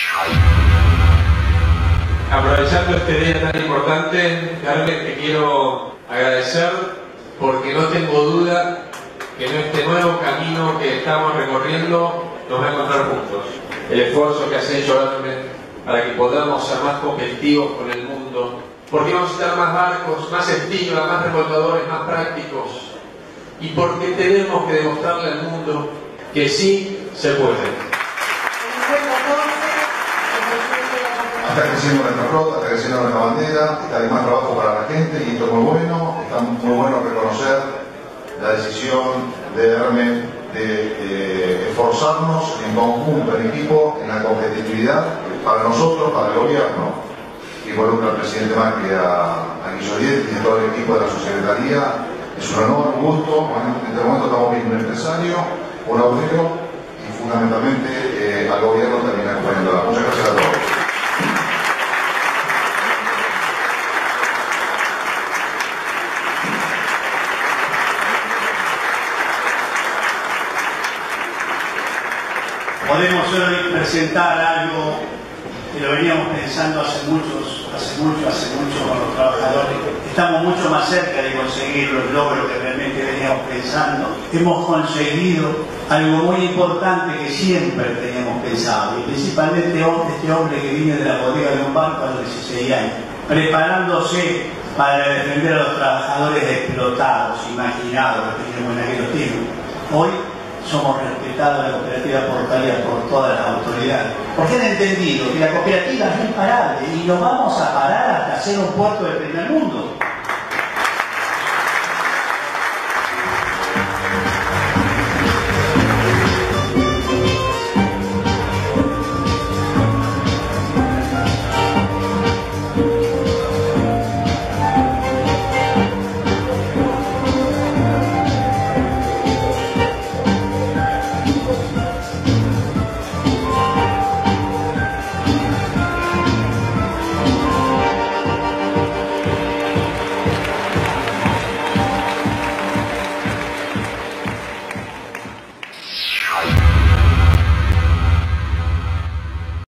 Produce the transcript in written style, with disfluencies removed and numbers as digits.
Aprovechando este día tan importante, Carmen, te quiero agradecer porque no tengo duda que en este nuevo camino que estamos recorriendo nos va a encontrar juntos. El esfuerzo que has hecho, Carmen, para que podamos ser más competitivos con el mundo, porque vamos a estar más barcos, más estiva, más remolcadores, más prácticos, y porque tenemos que demostrarle al mundo que sí se puede. Está creciendo nuestra flota, está creciendo nuestra bandera, está hay más trabajo para la gente y esto es muy bueno. Está muy bueno reconocer la decisión de Hermes de esforzarnos en conjunto, en equipo, en la competitividad para nosotros, para el gobierno, que involucra al presidente Macri, a Guilloret y a todo el equipo de la subsecretaría. Es un honor, un gusto. Bueno, en este momento estamos viendo un empresario, un obrero y fundamentalmente al gobierno también acompañándola. Muchas gracias a todos. Podemos hoy presentar algo que lo veníamos pensando hace mucho con los trabajadores. Estamos mucho más cerca de conseguir los logros que realmente veníamos pensando. Hemos conseguido algo muy importante que siempre teníamos pensado, y principalmente este hombre que viene de la bodega de un barco a los 16 años, preparándose para defender a los trabajadores explotados, imaginados, que teníamos en aquellos tiempos. Hoy somos respetados en la cooperativa portuaria por todas las autoridades, porque han entendido que la cooperativa es imparable y nos vamos a parar hasta hacer un puerto del primer mundo.